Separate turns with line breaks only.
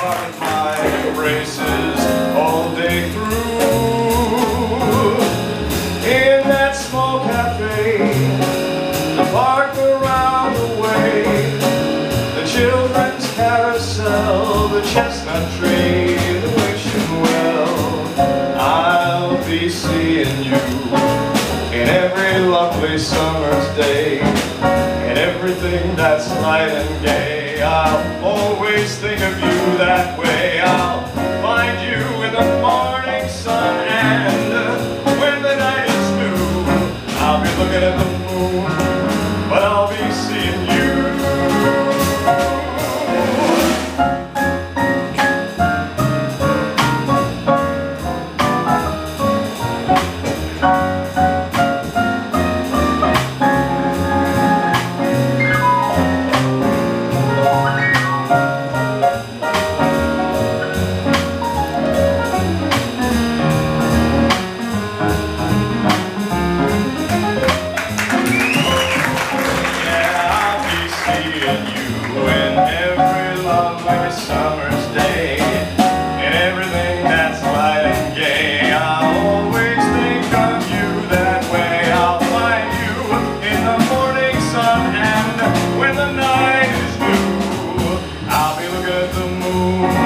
sweetheart in my embraces all day through. In that small cafe, the park around the way, the children's carousel, the chestnut tree, the wishing well, I'll be seeing you in every lovely summer's day, in everything that's light and gay. I'll always think of you that way. I'll find you in the morning sun, and when the night is through, I'll be looking at the moon, but I'll be seeing you. In every lovely summer's day, in everything that's light and gay, I'll always think of you that way. I'll find you in the morning sun, and when the night is new, I'll be looking at the moon.